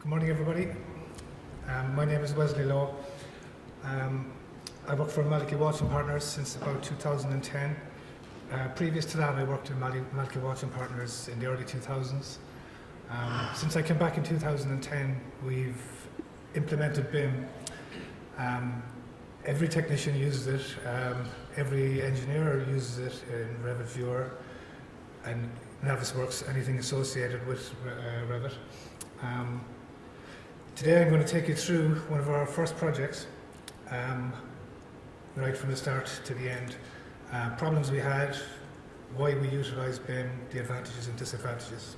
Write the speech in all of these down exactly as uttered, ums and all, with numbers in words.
Good morning, everybody. Um, my name is Wesley Lowe. Um, I work for Malachy Walsh Partners since about two thousand ten. Uh, previous to that, I worked in Malachy Walsh Partners in the early two thousands. Um, since I came back in two thousand ten, we've implemented B I M. Um, every technician uses it, um, every engineer uses it in Revit Viewer, and Navisworks, anything associated with uh, Revit. Um, today I'm going to take you through one of our first projects, um, right from the start to the end. Uh, problems we had, why we utilised B I M, the advantages and disadvantages.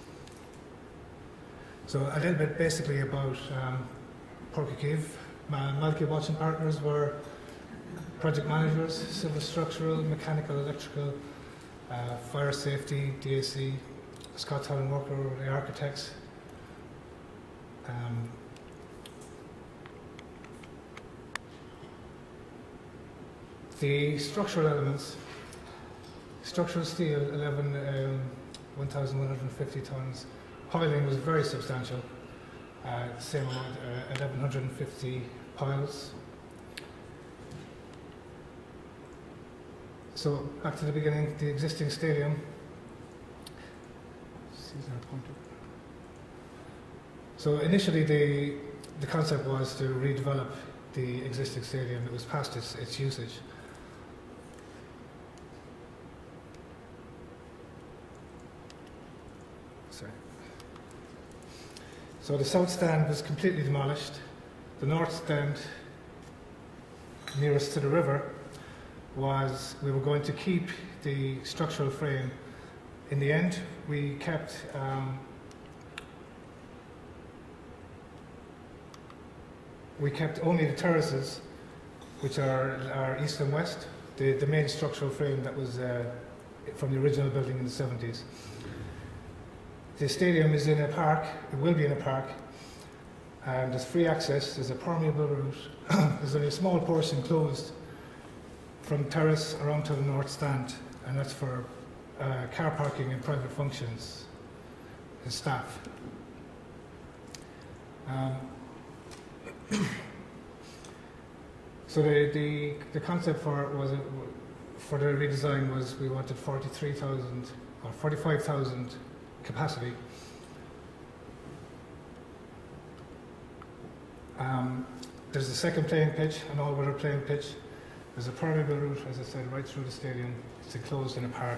So a little bit basically about um, Páirc Uí Chaoimh. Malachy Walsh Partners were project managers, civil structural, mechanical, electrical, uh, fire safety, D A C, Scott Town Walker were the architects. Um, the structural elements, structural steel, eleven, um, one thousand one hundred fifty tons. Piling was very substantial, uh, same amount, uh, eleven fifty piles. So back to the beginning, the existing stadium. So initially the, the concept was to redevelop the existing stadium that was past its, its usage. Sorry. So the south stand was completely demolished. The north stand, nearest to the river, was we were going to keep the structural frame. In the end, we kept um, we kept only the terraces, which are, are east and west, the, the main structural frame that was uh, from the original building in the seventies. The stadium is in a park, it will be in a park, and there's free access, there's a permeable route, there's only a small portion closed from terrace around to the north stand, and that's for uh, car parking and private functions and staff. Um, so the, the, the concept for was it, for the redesign was we wanted forty-three thousand or forty-five thousand capacity. Um, there's a second playing pitch, an all-weather playing pitch. There's a permeable route, as I said, right through the stadium. It's enclosed in a park.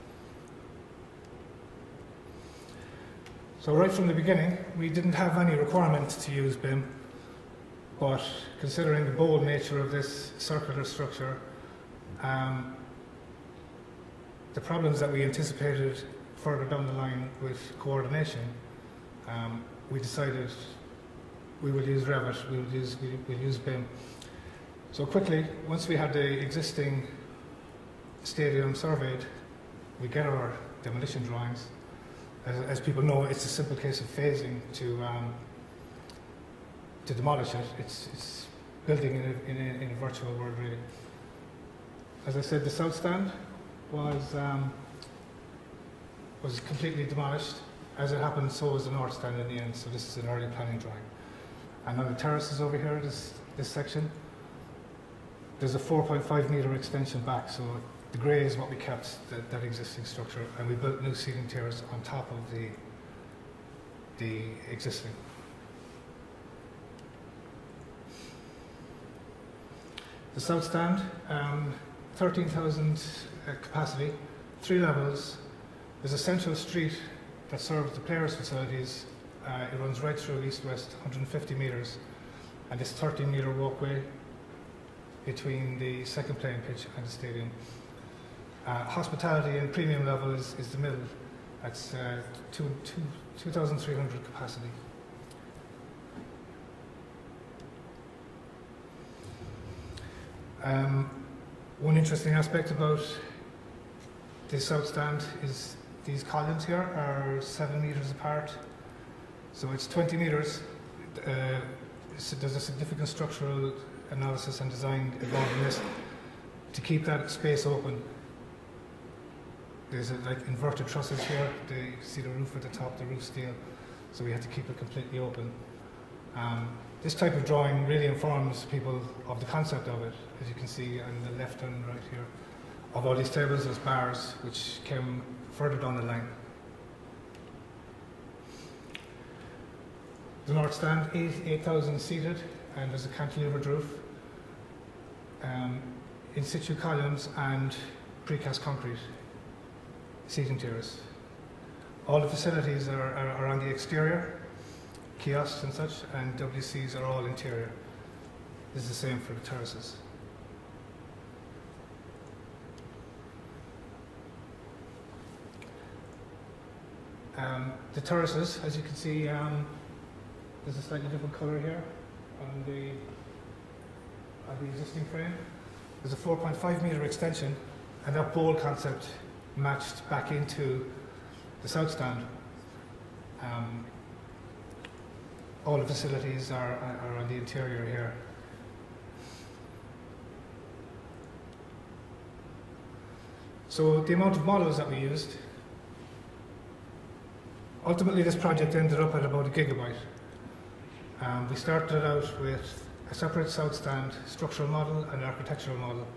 So right from the beginning, we didn't have any requirement to use B I M, but considering the bold nature of this circular structure, um, the problems that we anticipated further down the line with coordination, um, we decided we will use Revit, we will use, we, we'll use B I M. So quickly, once we had the existing stadium surveyed, we get our demolition drawings. As, as people know, it's a simple case of phasing to um, to demolish it. It's, it's building in a, in, a, in a virtual world, really. As I said, the south stand was um, was completely demolished. As it happened, so was the north stand in the end. So this is an early planning drawing. And on the terraces over here, this this section, there's a four point five metre extension back, so the grey is what we kept, that, that existing structure, and we built new ceiling tiers on top of the, the existing. The south stand, um, thirteen thousand uh, capacity, three levels. There's a central street that serves the players' facilities. Uh, it runs right through east-west, one hundred fifty metres, and this thirteen metre walkway between the second playing pitch and the stadium. Uh, hospitality and premium level is, is the middle. That's uh, two thousand three hundred capacity. Um, one interesting aspect about the south stand is these columns here are seven metres apart. So it's twenty metres. Uh, so there's a significant structural analysis and design involved in this to keep that space open. There's a, like inverted trusses here. The, you see the roof at the top, the roof steel. so we had to keep it completely open. Um, this type of drawing really informs people of the concept of it, as you can see on the left and right here. Of all these tables, there's bars which came further down the line. The north stand, eight thousand seated, and there's a cantilevered roof, um, in situ columns and precast concrete seating terrace. All the facilities are, are, are on the exterior, kiosks and such, and W Cs are all interior. This is the same for the terraces. Um, the terraces, as you can see, um, there's a slightly different colour here on the, on the existing frame. There's a four point five metre extension, and that bowl concept matched back into the south stand. Um, all the facilities are, are on the interior here. So the amount of models that we used, ultimately this project ended up at about a gigabyte. Um, we started out with a separate south stand structural model and architectural model.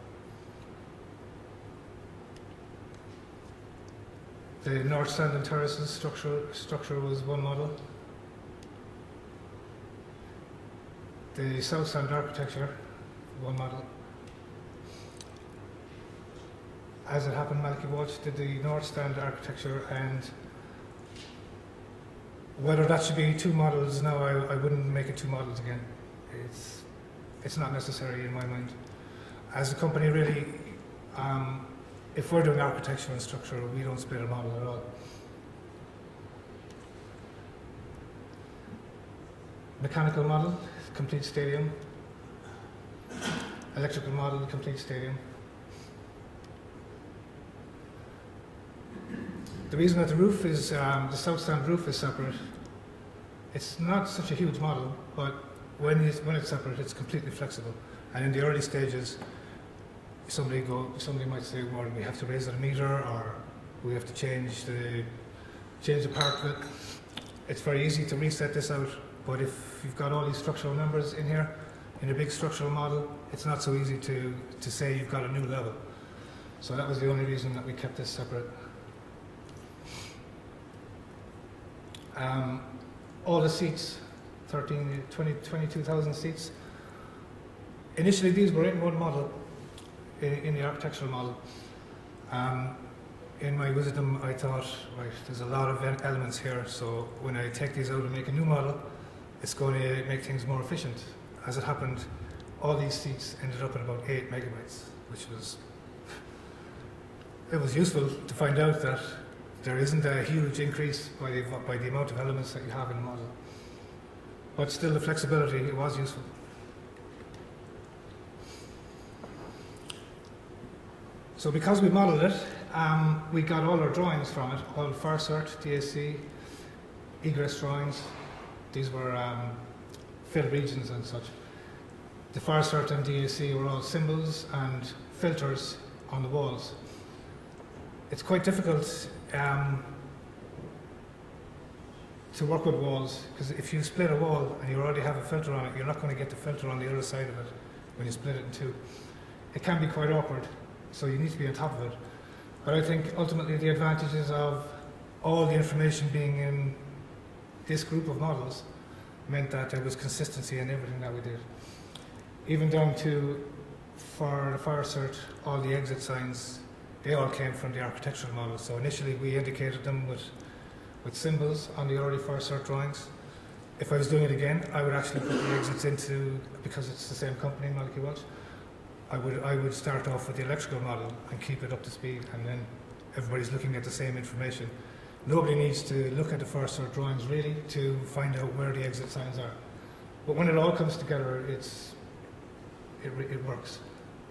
The north stand and terraces structure, structure was one model. The south stand architecture, one model. As it happened, Malachy Walsh did the north stand architecture, and whether that should be two models now, I, I wouldn't make it two models again. It's, it's not necessary in my mind. As a company, really, um, if we're doing architecture and structure, we don't split a model at all. Mechanical model, complete stadium. Electrical model, complete stadium. The reason that the roof is, um, the south stand roof is separate, it's not such a huge model, but when it's, when it's separate, it's completely flexible. And in the early stages, somebody go, somebody might say, well, we have to raise it a meter, or we have to change the, change the part of it. It's very easy to reset this out, but if you've got all these structural numbers in here, in a big structural model, it's not so easy to, to say you've got a new level. So that was the only reason that we kept this separate. Um, all the seats, thirteen, twenty, twenty-two thousand seats. Initially, these were in one model, in, in the architectural model. Um, in my wisdom, I thought, right, there's a lot of elements here, so when I take these out and make a new model, it's going to make things more efficient. As it happened, all these seats ended up at about eight megabytes, which was, it was useful to find out that there isn't a huge increase by the, by the amount of elements that you have in the model. But still, the flexibility, it was useful. So because we modeled it, um, we got all our drawings from it, all FARCERT, D A C, egress drawings. These were um, fill regions and such. The FARCERT and D A C were all symbols and filters on the walls. It's quite difficult um, to work with walls, because if you split a wall and you already have a filter on it, you're not going to get the filter on the other side of it when you split it in two. It can be quite awkward, so you need to be on top of it. But I think ultimately the advantages of all the information being in this group of models meant that there was consistency in everything that we did. Even down to, for the FARCERT, all the exit signs, they all came from the architectural model. So initially we indicated them with, with symbols on the early FARCERT drawings. If I was doing it again, I would actually put the exits into, because it's the same company, Malachy Walsh, I would, I would start off with the electrical model and keep it up to speed, and then everybody's looking at the same information. Nobody needs to look at the FARCERT drawings really to find out where the exit signs are. But when it all comes together, it's, it, it works.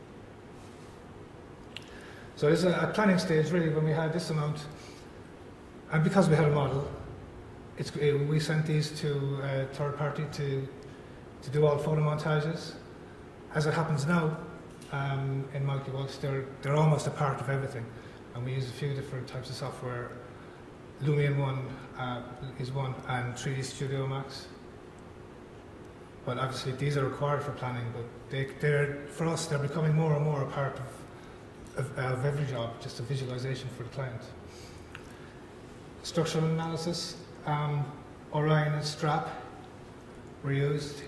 So there's a, a planning stage really when we had this amount, and because we had a model, it's, it, we sent these to a third party to, to do all photo montages. As it happens now, um, in Malachy Walsh, they're, they're almost a part of everything, and we use a few different types of software Lumion one uh, is one, and three D Studio Max. But obviously these are required for planning, but they, they're, for us, they're becoming more and more a part of, of, of every job, just a visualization for the client. Structural analysis, um, Orion and Strap were used.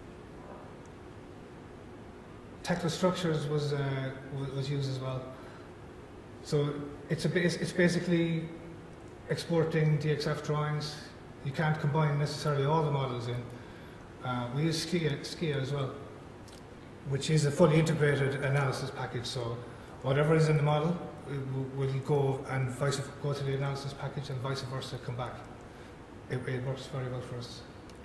Tekla Structures was, uh, was used as well. So it's, a, it's basically exporting D X F drawings. You can't combine necessarily all the models in. Uh, we use Skia, Skia as well, which is a fully integrated analysis package. So whatever is in the model will go and vice go to the analysis package, and vice versa come back. It, it works very well for us.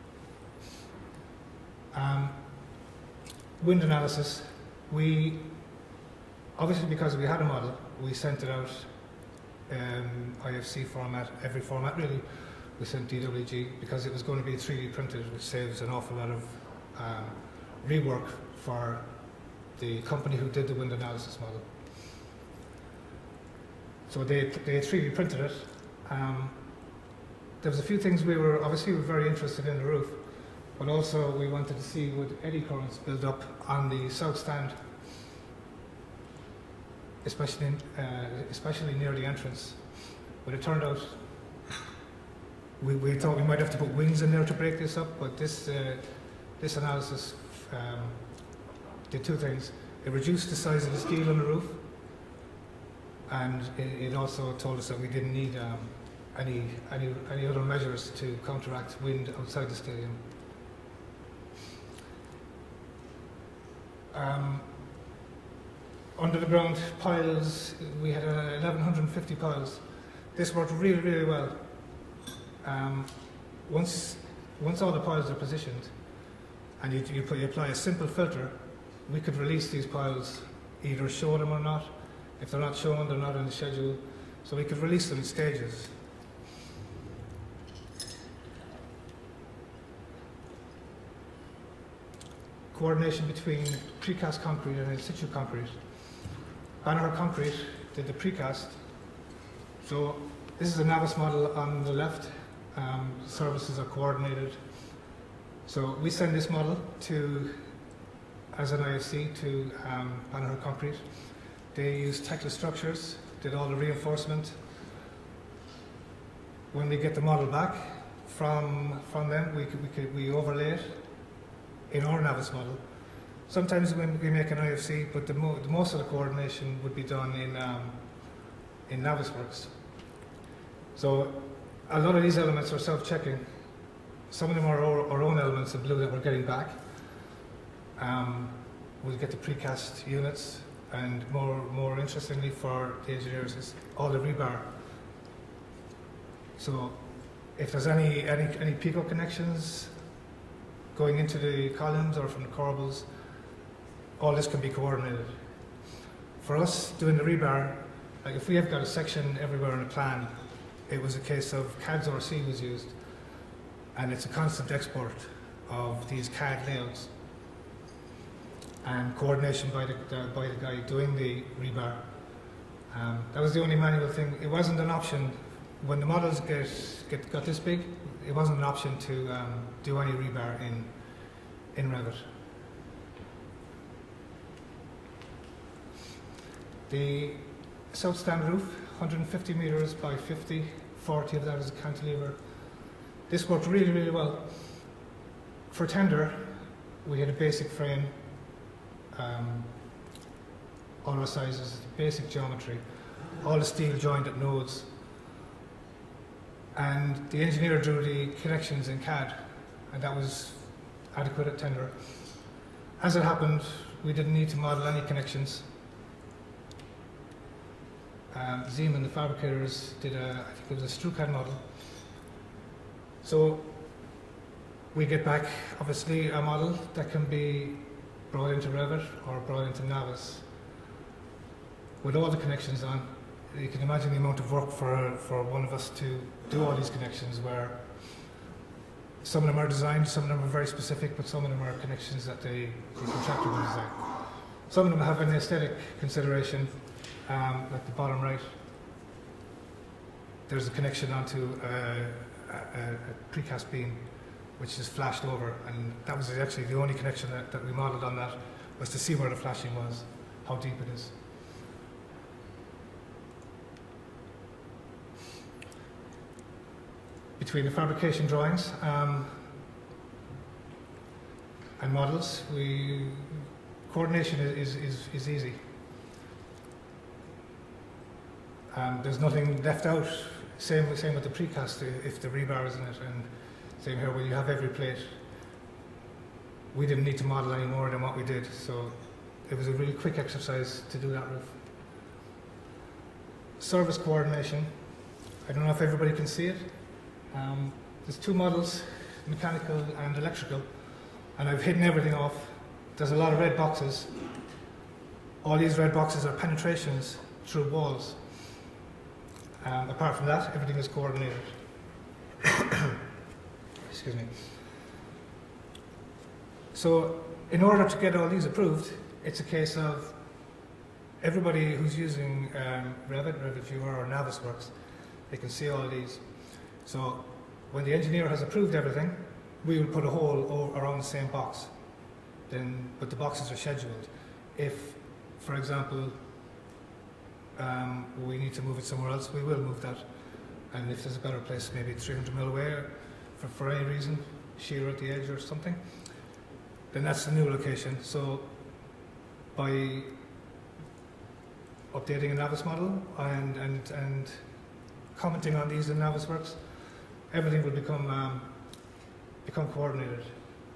Um, wind analysis. We obviously, because we had a model, we sent it out um, I F C format, every format really. We sent D W G because it was going to be three D printed, which saves an awful lot of um, rework for the company who did the wind analysis model. So they, they three D printed it. Um, there was a few things we were, obviously we were very interested in the roof, but also we wanted to see would eddy currents build up on the south stand, especially, in, uh, especially near the entrance. But it turned out We, we thought we might have to put wings in there to break this up, but this, uh, this analysis um, did two things. It reduced the size of the steel on the roof, and it, it also told us that we didn't need um, any, any, any other measures to counteract wind outside the stadium. Um, under the ground piles, we had uh, eleven fifty piles. This worked really, really well. Um, once, once all the piles are positioned and you, you, put, you apply a simple filter, we could release these piles, either show them or not. If they're not shown, they're not in the schedule. So we could release them in stages. Coordination between precast concrete and in situ concrete. Banner Concrete did the precast. So this is a Navis model on the left. Um, services are coordinated. So we send this model to, as an I F C, to um, Banner Concrete. They use Tekla Structures, did all the reinforcement. When we get the model back from, from them, we, could, we, could, we overlay it in our Navis model. Sometimes when we make an I F C, but the, mo the most of the coordination would be done in, um, in Navisworks. So a lot of these elements are self-checking. Some of them are our, our own elements in blue that we're getting back. Um, we'll get the precast units, and more, more interestingly for the engineers is all the rebar. So if there's any, any, any Pico connections going into the columns or from the corbels, all this can be coordinated. For us, doing the rebar, like if we have got a section everywhere in a plan, it was a case of C A D Z O R C was used, and it's a constant export of these C A D layouts and coordination by the, the, by the guy doing the rebar. Um, that was the only manual thing. It wasn't an option when the models get, get got this big. It wasn't an option to um, do any rebar in in Revit. The south stand roof, one hundred fifty meters by fifty, forty of that is a cantilever. This worked really, really well. For tender, we had a basic frame, um, all our sizes, basic geometry, all the steel joined at nodes. And the engineer drew the connections in C A D, and that was adequate at tender. As it happened, we didn't need to model any connections. Um, Zeeman, the fabricators, did a, I think it was a StruCAD model. So we get back, obviously, a model that can be brought into Revit or brought into Navis with all the connections on. You can imagine the amount of work for, for one of us to do all these connections, where some of them are designed, some of them are very specific, but some of them are connections that they, the contractor will design. Some of them have an aesthetic consideration, um, like the bottom right. there's a connection onto uh, a, a, a precast beam which is flashed over, and that was actually the only connection that, that we modelled on that, was to see where the flashing was, how deep it is. Between the fabrication drawings um, and models, we, coordination is, is, is easy. Um, there's nothing left out. Same, same with the precast, if the rebar is in it, and same here where you have every plate. We didn't need to model any more than what we did, so it was a really quick exercise to do that roof. Service coordination. I don't know if everybody can see it. Um, there's two models, mechanical and electrical, and I've hidden everything off. There's a lot of red boxes. All these red boxes are penetrations through walls. Um, apart from that, everything is coordinated. Excuse me. So, in order to get all these approved, it's a case of everybody who's using um, Revit, Revit Viewer, or Navisworks, they can see all these. So, when the engineer has approved everything, we will put a hole around the same box. Then, but the boxes are scheduled. If, for example, um, we need to move it somewhere else, we will move that. And if there's a better place, maybe three hundred mil away, for, for any reason, shear at the edge or something, then that's the new location. So, by updating a Navis model and, and, and commenting on these in Navisworks, everything will become, um, become coordinated.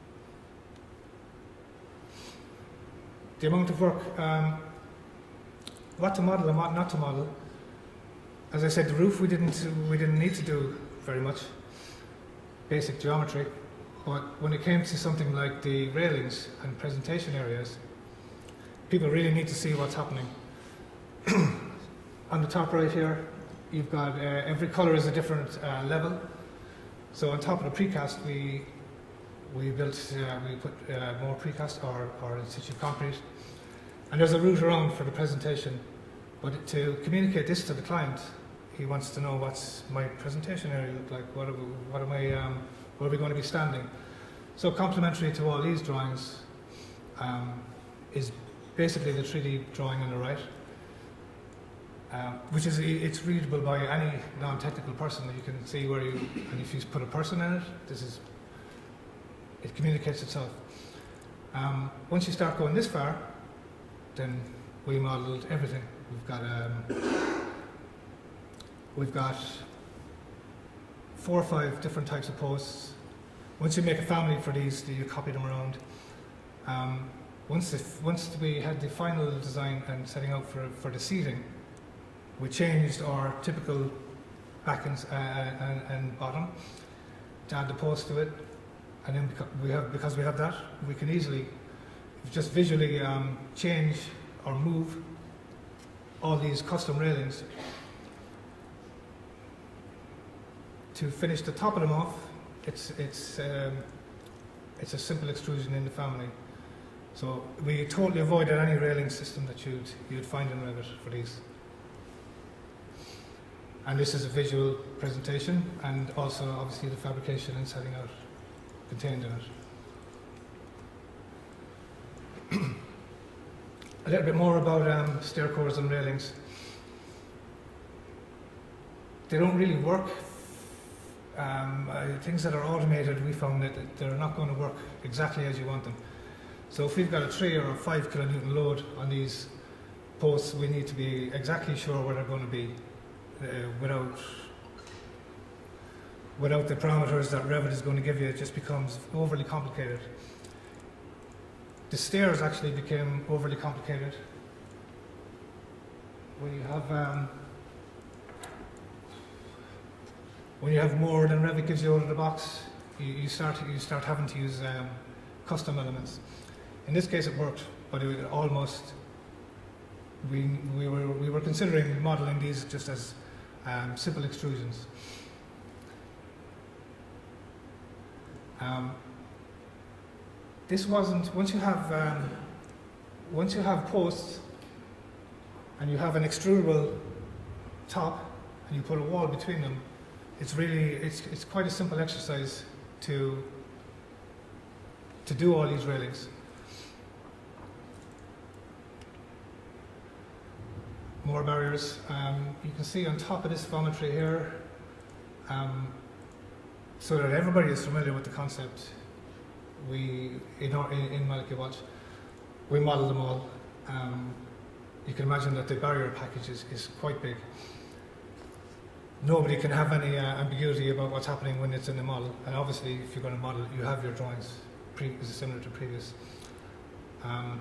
The amount of work, um, what to model and what not to model. As I said, the roof we didn't, we didn't need to do very much, basic geometry, but when it came to something like the railings and presentation areas, people really need to see what's happening. On the top right here, you've got uh, every colour is a different uh, level. So on top of the precast, we we built uh, we put uh, more precast or or in situ concrete, and there's a route around for the presentation. But to communicate this to the client, he wants to know what's my presentation area look like. What are we, what am I? Um, where are we going to be standing? So complementary to all these drawings um, is basically the three D drawing on the right. Um, which is, it's readable by any non-technical person. You can see where you, and if you put a person in it, this is, it communicates itself. Um, once you start going this far, then we modelled everything. We've got, um, we've got four or five different types of posts. Once you make a family for these, you copy them around. Um, once, the, once we had the final design and setting out for, for the seating, we changed our typical back and, uh, and, and bottom to add the post to it, and then we have, because we have that, we can easily just visually um, change or move all these custom railings. To finish the top of them off, it's it's um, it's a simple extrusion in the family. So we totally avoided any railing system that you'd you'd find in Revit for these. And this is a visual presentation, and also obviously the fabrication and setting out contained in it. A little bit more about um, stair cores and railings. They don't really work. Um, uh, things that are automated, we found that they're not going to work exactly as you want them. So if we've got a three or a five kilonewton load on these posts, we need to be exactly sure where they're going to be. Uh, without without the parameters that Revit is going to give you, it just becomes overly complicated. The stairs actually became overly complicated. When you have um, when you have more than Revit gives you out of the box, you, you start you start having to use um, custom elements. In this case, it worked, but it almost we we were we were considering modelling these just as Um, simple extrusions. Um, this wasn't, once you have um, once you have posts and you have an extrudable top and you put a wall between them, it's really, it's, it's quite a simple exercise to, to do all these railings. More barriers. Um, you can see on top of this vomitory here, um, so that everybody is familiar with the concept, we, in, our, in, in Malachy Walsh, we model them all. Um, you can imagine that the barrier package is, is quite big. Nobody can have any uh, ambiguity about what's happening when it's in the model, and obviously if you're going to model it, you have your drawings pre similar to previous. Um,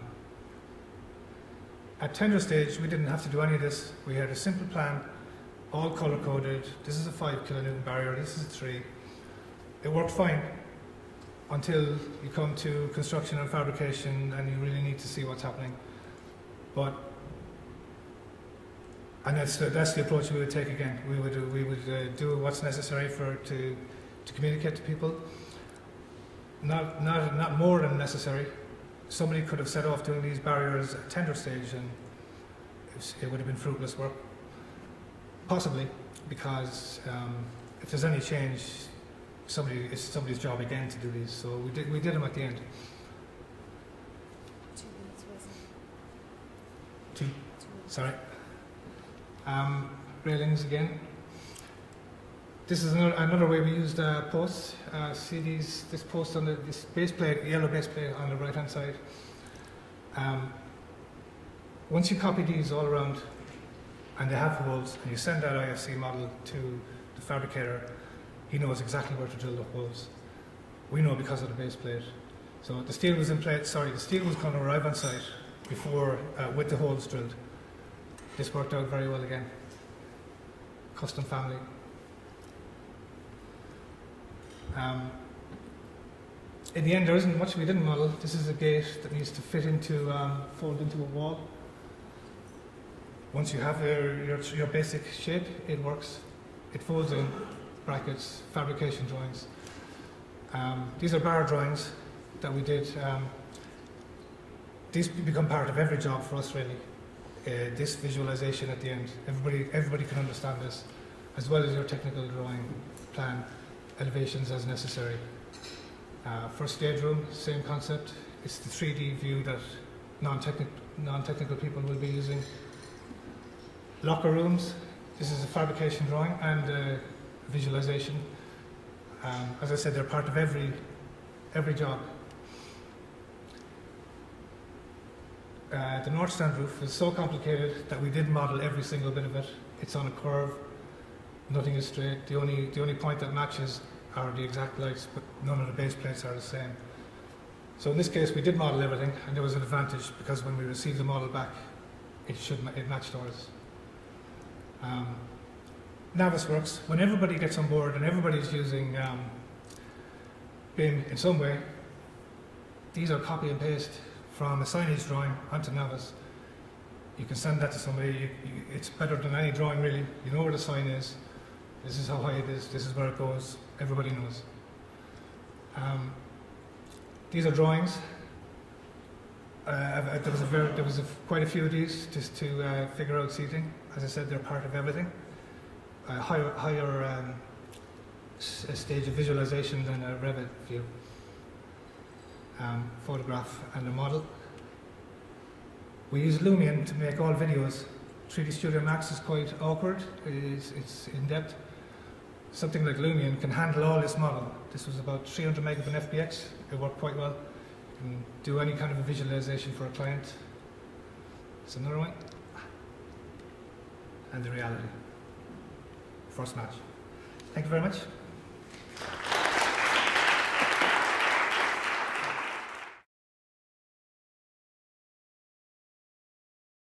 at tender stage, we didn't have to do any of this. We had a simple plan, all color coded. This is a five kilonewton barrier, this is a three. It worked fine until you come to construction and fabrication and you really need to see what's happening. But And that's the, that's the approach we would take again. We would, uh, we would uh, do what's necessary for to, to communicate to people. Not, not, not more than necessary. Somebody could have set off doing these barriers at tender stage and it would have been fruitless work. Possibly, because um, if there's any change, somebody, it's somebody's job again to do these. So we did, we did them at the end. Two minutes, wasn't it? Two? Two minutes. Sorry. Um, railings again. This is another, another way we used uh, posts. Uh, see these, this post on the this base plate, yellow base plate on the right hand side. Um, once you copy these all around and they have holes and you send that I F C model to the fabricator, he knows exactly where to drill the holes. We know because of the base plate. So the steel was in place, sorry, the steel was going to arrive on site before, uh, with the holes drilled. This worked out very well again. Custom family. Um, in the end, there isn't much we didn't model. This is a gate that needs to fit into, um, fold into a wall. Once you have your, your, your basic shape, it works. It folds in, brackets, fabrication drawings. Um, these are bar drawings that we did. Um, these become part of every job for us, really. Uh, this visualization at the end, everybody, everybody can understand this, as well as your technical drawing plan, elevations as necessary. Uh, for stage room, same concept. It's the three D view that non-technical non-technical people will be using. Locker rooms, this is a fabrication drawing and uh, visualization. Um, as I said, they're part of every, every job. Uh, the North Stand roof is so complicated that we did model every single bit of it. It's on a curve, nothing is straight. The only, the only point that matches are the exact lights, but none of the base plates are the same. So in this case, we did model everything, and there was an advantage because when we received the model back, it should it matched ours. Um, Navisworks, when everybody gets on board and everybody's using um, B I M in some way, these are copy and paste from a signage drawing onto Navis. You can send that to somebody. You, you, it's better than any drawing, really. You know where the sign is. This is how high it is. This is where it goes. Everybody knows. Um, these are drawings. Uh, there was, a very, there was a, quite a few of these just to uh, figure out seating. As I said, they're part of everything. A higher, higher um, s a stage of visualization than a Revit view. Um, photograph and a model. We use Lumion to make all videos. three D Studio Max is quite awkward. It's, it's in depth. Something like Lumion can handle all this model. This was about three hundred meg of an F B X. It worked quite well. You can do any kind of a visualization for a client. It's another one. And the reality. First match. Thank you very much.